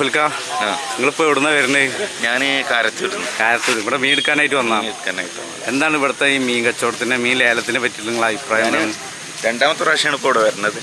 ഫുൽക്ക നിങ്ങളിപ്പോൾ എവിടുന്നാ വരുന്നത്? ഞാൻ കാരത്തൂർ. ഇവിടെ മീൻ എടുക്കാനായിട്ട് വന്നാൽ എന്താണ് ഇവിടുത്തെ ഈ മീൻ കച്ചവടത്തിൻ്റെ മീൻ ലേലത്തിനെ പറ്റി നിങ്ങളുടെ അഭിപ്രായം? രണ്ടാമത്തെ പ്രാവശ്യമാണ് ഇപ്പോൾ ഇവിടെ വരുന്നത്.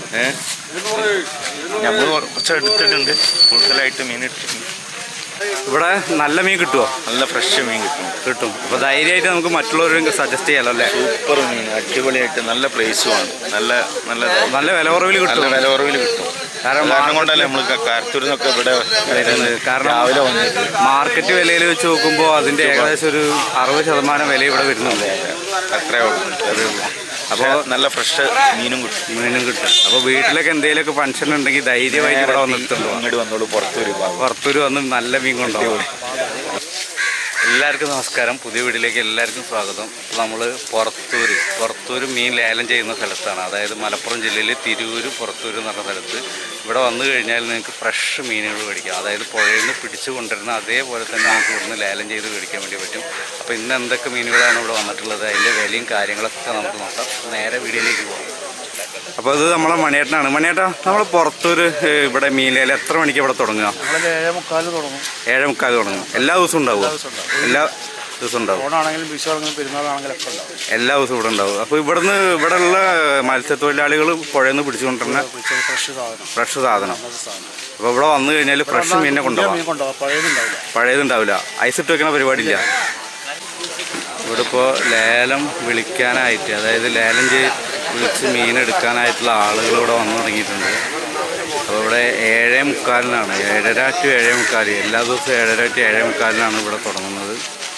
നമ്മൾ കുറച്ച് എടുത്തിട്ടുണ്ട്, കൂടുതലായിട്ട് മീൻ ഇട്ടിട്ടുണ്ട്. ഇവിടെ നല്ല മീൻ കിട്ടുമോ? നല്ല ഫ്രഷ് മീൻ കിട്ടും. അപ്പോൾ ധൈര്യമായിട്ട് നമുക്ക് മറ്റുള്ളവരും സജസ്റ്റ് ചെയ്യാമല്ലോ അല്ലേ? സൂപ്പർ മീൻ, അടിപൊളിയായിട്ട് നല്ല പ്രൈസുമാണ്. നല്ല വില കുറവിൽ കിട്ടും. കാരണം കൊണ്ടല്ലേ നമ്മൾ കാരത്തൂരിൽ നിന്നൊക്കെ ഇവിടെ വരുന്നത്. കാരണം രാവിലെ മാർക്കറ്റ് വിലയിൽ വെച്ച് നോക്കുമ്പോൾ അതിൻ്റെ ഏകദേശം ഒരു 60% വില ഇവിടെ വരുന്നുണ്ട്. അത്രയേ ഉള്ളൂ. അപ്പോൾ നല്ല ഫ്രഷ് മീനും കിട്ടും. അപ്പോൾ വീട്ടിലൊക്കെ എന്തെങ്കിലുമൊക്കെ ഫംഗ്ഷൻ ഉണ്ടെങ്കിൽ ധൈര്യമായിട്ട് ഇവിടെ വന്നിട്ടുണ്ടോ? അങ്ങോട്ട് വന്നോളൂ. പുറത്തൂർ വന്ന് നല്ല മീൻ കൊണ്ടുപോകും. എല്ലാവർക്കും നമസ്കാരം. പുതിയ വീട്ടിലേക്ക് എല്ലാവർക്കും സ്വാഗതം. നമ്മൾ പുറത്തൂർ മീൻ ലേലം ചെയ്യുന്ന സ്ഥലത്താണ്. അതായത് മലപ്പുറം ജില്ലയിൽ തിരൂർ പുറത്തൂർ എന്ന് പറഞ്ഞ സ്ഥലത്ത് ഇവിടെ വന്നു കഴിഞ്ഞാൽ നിങ്ങൾക്ക് ഫ്രഷ് മീനുകൾ മേടിക്കാം. അതായത് പുഴയിൽ നിന്ന് പിടിച്ചു കൊണ്ടുവരുന്ന അതേപോലെ തന്നെ നമുക്ക് ഇവിടുന്ന് ലേലം ചെയ്ത് മേടിക്കാൻ വേണ്ടി പറ്റും. അപ്പോൾ ഇന്ന് എന്തൊക്കെ മീനുകളാണ് ഇവിടെ വന്നിട്ടുള്ളത്, അതിൻ്റെ വിലയും കാര്യങ്ങളൊക്കെ നമുക്ക് നോക്കാം. നേരെ വീഡിയോയിലേക്ക് പോകാം. അപ്പോൾ ഇത് നമ്മളെ മണിയേട്ടനാണ്. മണിയേട്ടാ, നമ്മൾ പുറത്തൂർ ഇവിടെ മീൻ ലേലം എത്ര മണിക്ക് ഇവിടെ തുടങ്ങുക? 7:45 തുടങ്ങും. 7:45 തുടങ്ങും. എല്ലാ ദിവസവും ഉണ്ടാവും? എല്ലാ ദിവസവും ഉണ്ടാവും. ഓണാണെങ്കിലും വിഷുവാണെങ്കിലും പെരുന്നാളാണെങ്കിലും ഒക്കെ ഉണ്ടാവും. എല്ലാ ദിവസവും ഇവിടെ ഉണ്ടാവും. അപ്പോൾ ഇവിടെയുള്ള മത്സ്യത്തൊഴിലാളികൾ പുഴയിൽ നിന്ന് പിടിച്ചുകൊണ്ടിരുന്ന ഫ്രഷ് സാധനം. അപ്പോൾ ഇവിടെ വന്നു കഴിഞ്ഞാൽ ഫ്രഷ് മീനിനെ കൊണ്ടുപോകാം. പഴയതുണ്ടാവില്ല. ഐസിട്ട് വെക്കുന്ന പരിപാടിയില്ല. ഇവിടെ ഇപ്പോൾ ലേലം വിളിക്കാനായിട്ട്, അതായത് ലേലം വിളിച്ച് മീനെടുക്കാനായിട്ടുള്ള ആളുകൾ ഇവിടെ വന്നു തുടങ്ങിയിട്ടുണ്ട്. അപ്പോൾ ഇവിടെ 7:45 7:30 to 7:45 എല്ലാ ദിവസവും 7:30 to 7:45 ഇവിടെ തുടങ്ങുന്നത്.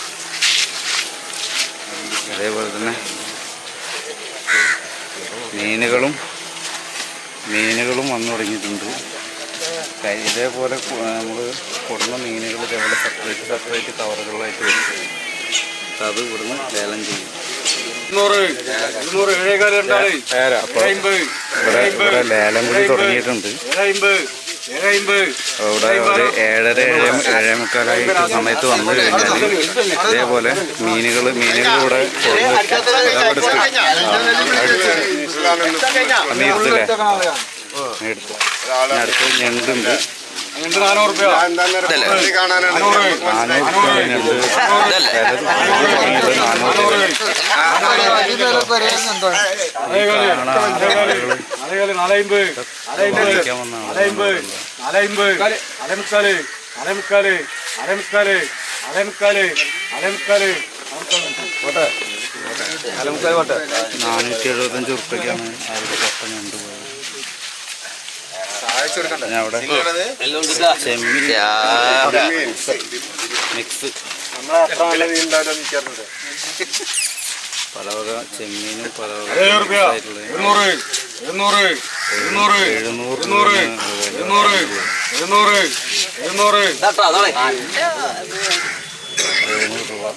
അതേപോലെ തന്നെ മീനുകളും വന്നു തുടങ്ങിയിട്ടുണ്ട്. ഇതേപോലെ നമ്മൾ കൊടുന്ന മീനുകൾ ഇതേപോലെ സെപ്പറേറ്റ് കവറുകളായിട്ട് വെച്ച് അത് ഇവിടുന്ന് ലേലം ചെയ്യും. ഇവിടെ ലേലം കൂടി തുടങ്ങിയിട്ടുണ്ട്. ഇവിടെ ഒരു 7:30 സമയത്ത് വന്നു കഴിഞ്ഞാൽ ഇതേപോലെ മീനുകൾ ഇവിടെ എടുത്തു. അടുത്ത് ഞണ്ടുണ്ട്. 400 രൂപ. മിക്സ് പലവക ചെമ്മീനും പലവക 700 രൂപ.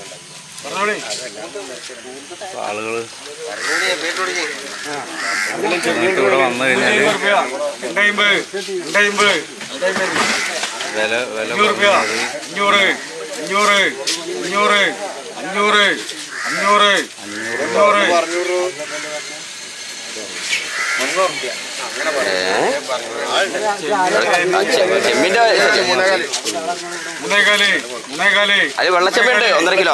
ആളുകൾ ഇവിടെ വന്നു കഴിഞ്ഞാൽ അത് വെള്ളച്ചെമ്മയുണ്ട് 1.5 കിലോ.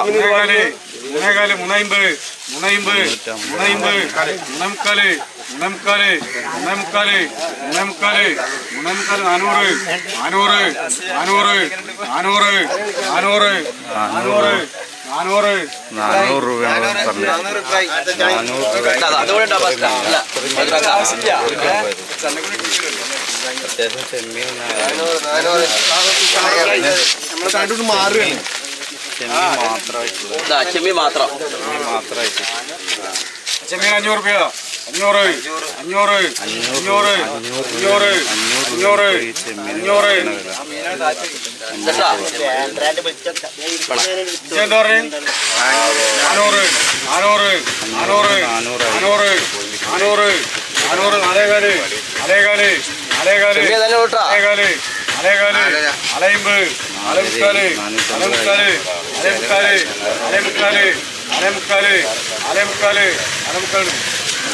400 രൂപയാണ് പറഞ്ഞത്. 400 അത്യാവശ്യം ചെമ്മീൻ മാത്രമായിട്ട് ചെമ്മീൻ 500 രൂപ. 500 400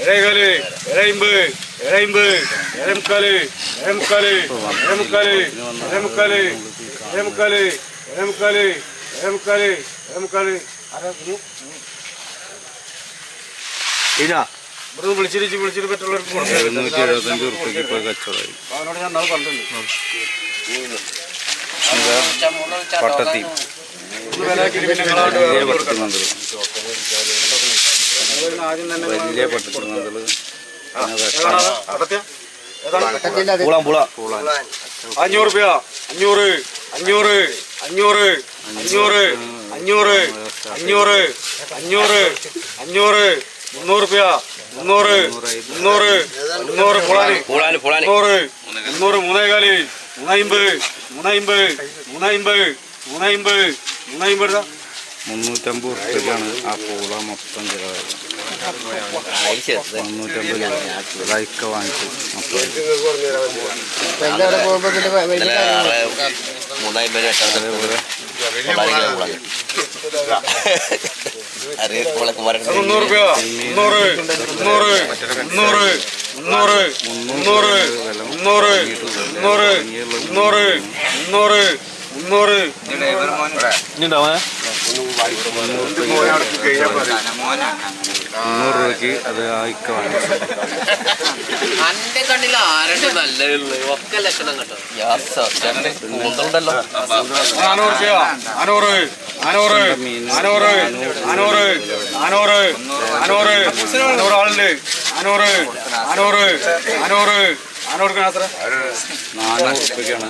ഏഴേകാല്, ഏഴമ്പത്, ഏഴമ്പത്, ഏഴേമുക്കാല്, ഏഴേമുക്കാല്, ഏഴേമുക്കാല്, ഏഴേമുക്കാല്, ഏഴേമുക്കാല്, ഏഴേമുക്കാല്, ഏഴേമുക്കാല്, ഏഴേമുക്കാല്. ഇവിടുന്ന് വിളിച്ചിട്ട് മറ്റുള്ളവർക്ക് കൊടുക്കാം. 775 ഉറുപ്പിക്ക് ഇപ്പോൾ കച്ചവടമായി. അവനോട് ഞാൻ നാളെ പറഞ്ഞിട്ടുണ്ട്. പട്ടത്തി വലിയ പട്ടത്തിമന്തൽ, വലിയ പട്ടത്തിമന്തൽ, അഞ്ഞൂറ് രൂപ, അഞ്ഞൂറ്, അഞ്ഞൂറ്, അഞ്ഞൂറ്, അഞ്ഞൂറ്, അഞ്ഞൂറ്, അഞ്ഞൂറ്, അഞ്ഞൂറ്, അഞ്ഞൂറ്, 300 രൂപ, 300, 300, 300, പൊളാന്, 300, 300, മൂന്നേകാല്, 350, 350, 350, 350, 350. 350 ഉറുപ്പിക്കാണ് ആ പൂള മൊത്തം ചിലവായത്. 350 ലൈക്ക വാങ്ങിച്ചു മൊത്തം. അതേപോലെ 300 രൂപ, 300, 300, 300, 300, 300, 300, 300, 300, 300. 300 രൂപയ്ക്ക് അത് ആ ഇക്ക വാങ്ങിച്ചു. അന്റെ കണ്ണിൽ ആരുടെ നല്ലതുള്ളൂ ഒക്കെ ലക്ഷണം കേട്ടോ. 400 രൂപ, 400, 400, 400, 400, 400, 400, 400 ആളുണ്ട്. 400, 400, 400, 400 അത്ര 400 ഉറുപ്പിക്കാണ്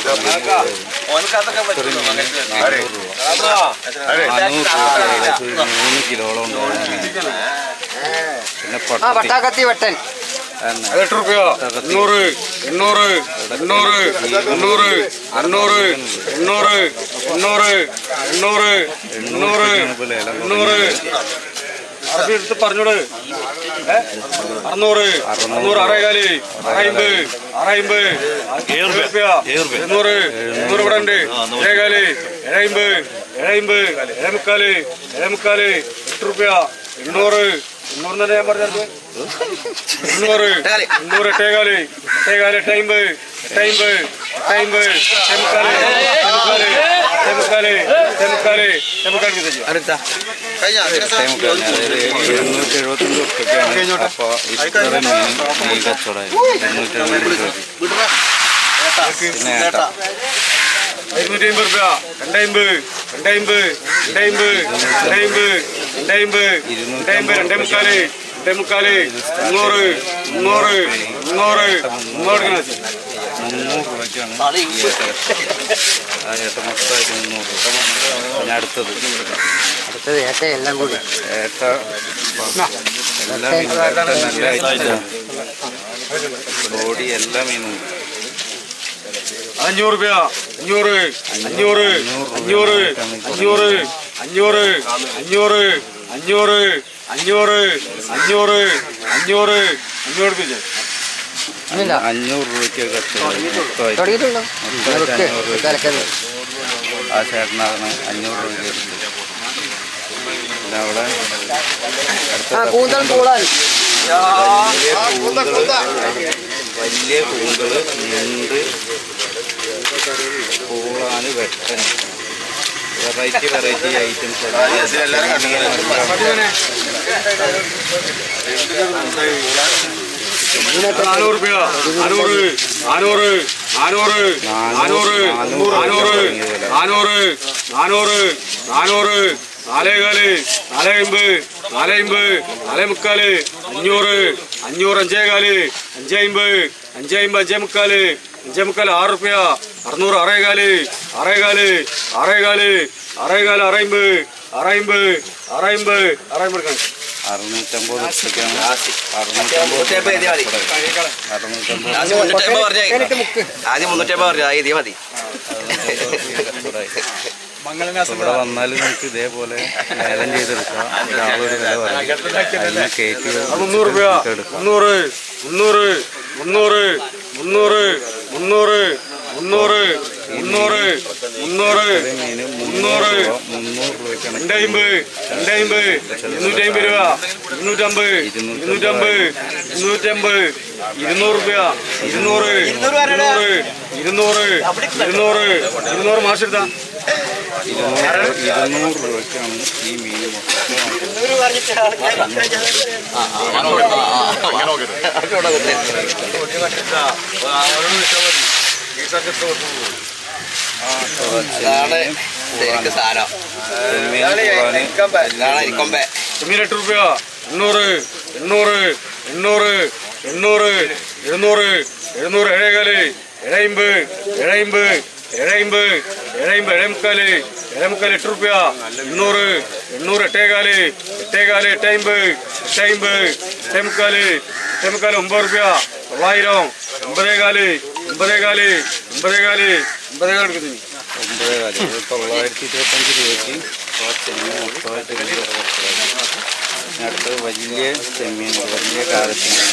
3 കിലോളം ഉണ്ടാവും. പിന്നെ പട്ടാക്കത്തി വെട്ടൻ 8 രൂപ, 800, 800, 800, 800, 800, 800, 800, 800, 800. അറബി എടുത്ത് പറഞ്ഞോട്. 600, 600, അറേകാല്, 650, 650, 7 രൂപ, 700, 700 ഇവിടെ ഉണ്ട്. ഏഴേകാല്, 750, 750, 750, 750, 8 രൂപ, 800, 800 തന്നെ ഞാൻ പറഞ്ഞത്. 800, 800, എട്ടേകാല്, എട്ടേകാല്, 850, 850, 850, 750, 750, 750, 750. അതായത് 775 ഉറുപ്പിക്കാണ്. അപ്പോൾ ഇത്ര മീൻ കച്ചവടമായി 270 രൂപ. പിന്നെ ഏട്ട 250 രൂപ, 250, 250, 250, 250, 250, 250, 250, 250, 300, 300, 300, 300. 300 രൂപയ്ക്കാണ് ഈ ഏട്ട. ആ ഏട്ട മൊത്തമായിട്ട് 300 രൂപ. പിന്നെ അടുത്തത് ഏട്ട എല്ലാം കൂടി ഏട്ട എല്ലാ മീനും നല്ല ഐറ്റം, ബോഡി എല്ലാ മീനും. 500 രൂപ, 500, 500, 500, 500, 500, 500, 500, 500, 500, 500, 500 രൂപ. 500 രൂപയ്ക്ക് കച്ചവടം മൊത്തമായിട്ട്. തുടങ്ങിയിട്ടുണ്ടോ? മൊത്തമായിട്ട് 500 രൂപ. ആ ചേട്ടനാണ് 500 രൂപയ്ക്ക് എടുത്തത്. പിന്നെ അവിടെ കൂന്തൽ കൂടാൻ വലിയ കൂന്തല്, ഞണ്ട്, പൂളാന്, വെട്ടൻ, വെറൈറ്റി ഐറ്റംസ്. 400 രൂപ, 400, 400, 400, 400, 400, 400, 400, 400, 450, 450, 450, 450, 500, 500, 550, 550, 550, 550, 6 രൂപ, 600, 650, 650, 650, 650, 650, 650, 650 എടുക്കണം. 650 ഉറുപ്പിക്കാണ്. 650 ആദ്യം 350 പറഞ്ഞു ഇതേ മതി. ഇവിടെ വന്നാൽ നമുക്ക് ഇതേപോലെ ലേലം ചെയ്തെടുക്കാം. ഒരാളൊരു വില പറയും, അതിനെ കയറ്റി 300 രൂപ, 300, 300, 300, 300, 300, 300, മുന്നൂറ് മുന്നൂറ് മുന്നൂറ് 250 250 രൂപ 250 200 രൂപ 200 മാസെടുത്താ 200 രൂപയ്ക്കാണ് ഈ മീൻ ചെമ്മീൻ 8 രൂപ 800 800 800 800 700 700 ഏഴേകാല് 750 750 750 750 750 8 രൂപ 800 800 എട്ടേകാല് 850 850 9 രൂപ 900 9 എടുക്കുന്നു 925 രൂപയ്ക്ക് ചെമ്മീൻ മൊത്തമായിട്ട് അടുത്തത് വലിയ ചെമ്മീൻ വലിയ കാലച്ചെമ്മീൻ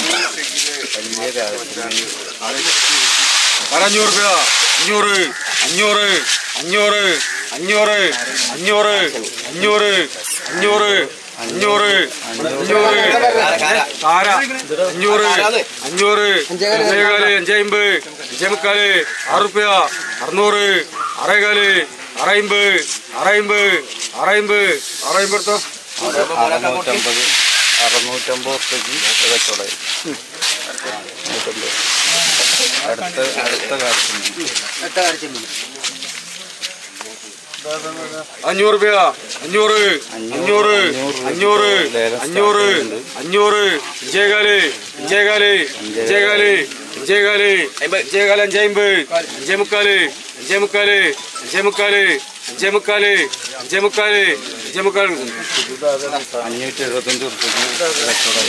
500 രൂപ 500 500 500 500 500 500 500 കാര 500 500 550 550 6 രൂപ 600 650 650 എടുത്തോ 650 റുപ്യക്ക് കച്ചവടമായി അടുത്ത കാലച്ചെമ്മീൻ 500 രൂപ 500 500 500 500 500 ഇഞ്ചേകാല് 550 575 റുപ്യക്ക് കച്ചവടമായി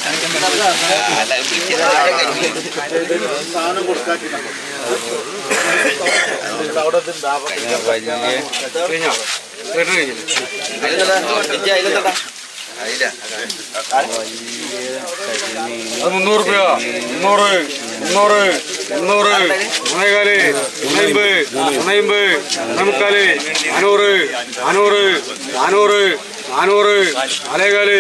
അത് 300 രൂപ 300 മൂന്നേകാല് 350 400 നാലേകാല്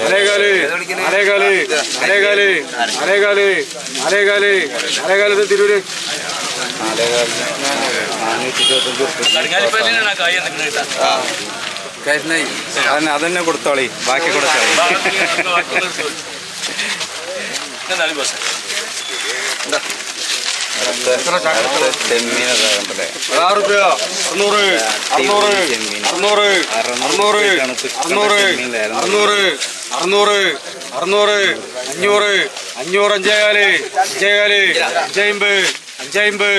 തിരൂര് 425 അതന്നെ കൊടുത്തോളി ബാക്കി കൊടുത്തോളി ചെമ്മീനല്ലേ 6 രൂപ 600 500 അഞ്ചേകാല് 550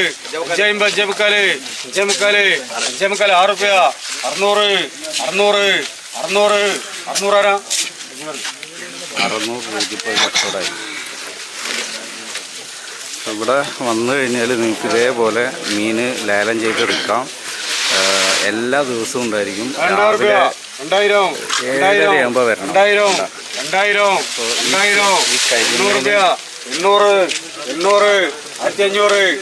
6 രൂപ 600 ആരാ 600 രൂപയ്ക്ക് കച്ചവടമായി ഇവിടെ വന്നു കഴിഞ്ഞാൽ നിങ്ങൾക്ക് ഇതേപോലെ മീൻ ലേലം ചെയ്തെടുക്കാം എല്ലാ ദിവസവും ഉണ്ടായിരിക്കും 2000 7:30 വരണം 2000 800 1500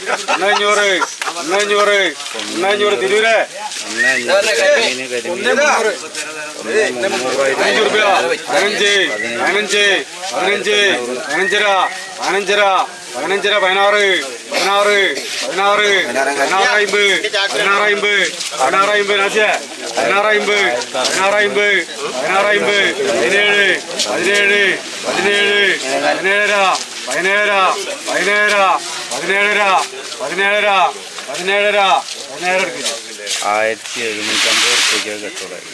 തിരൂര് 5 രൂപ 15 1750 റുപ്യക്ക് കച്ചവടമായി.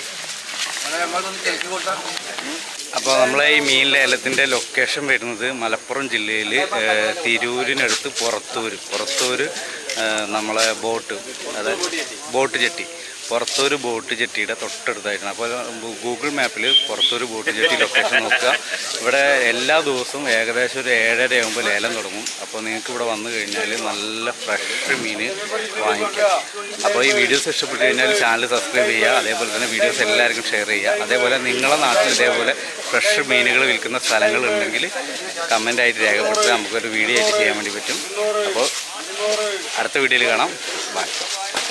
അപ്പോൾ നമ്മളെ ഈ മീൻ ലേലത്തിൻ്റെ ലൊക്കേഷൻ വരുന്നത് മലപ്പുറം ജില്ലയിൽ തിരൂരിനടുത്ത് പുറത്തൂർ നമ്മളെ ബോട്ട് ജെട്ടി പുറത്തൂർ ബോട്ട് ജെട്ടിയുടെ തൊട്ടടുത്തായിട്ടാണ്. അപ്പോൾ ഗൂഗിൾ മാപ്പിൽ പുറത്തൂർ ബോട്ട് ജെട്ടി ലൊക്കേഷൻ നോക്കുക. ഇവിടെ എല്ലാ ദിവസവും ഏകദേശം ഒരു 7:30 ആകുമ്പോൾ ലേലം തുടങ്ങും. അപ്പോൾ നിങ്ങൾക്ക് ഇവിടെ വന്നു കഴിഞ്ഞാൽ നല്ല ഫ്രഷ് മീൻ വാങ്ങിക്കാം. അപ്പോൾ ഈ വീഡിയോസ് ഇഷ്ടപ്പെട്ട് കഴിഞ്ഞാൽ ചാനൽ സബ്സ്ക്രൈബ് ചെയ്യുക. അതേപോലെ തന്നെ വീഡിയോസ് എല്ലാവർക്കും ഷെയർ ചെയ്യുക. അതേപോലെ നിങ്ങളുടെ നാട്ടിൽ ഇതേപോലെ ഫ്രഷ് മീനുകൾ വിൽക്കുന്ന സ്ഥലങ്ങളുണ്ടെങ്കിൽ കമൻ്റായിട്ട് രേഖപ്പെടുത്തുക. നമുക്കൊരു വീഡിയോ ആയിട്ട് ചെയ്യാൻ വേണ്ടി പറ്റും. അപ്പോൾ അടുത്ത വീഡിയോയിൽ കാണാം. ബൈ.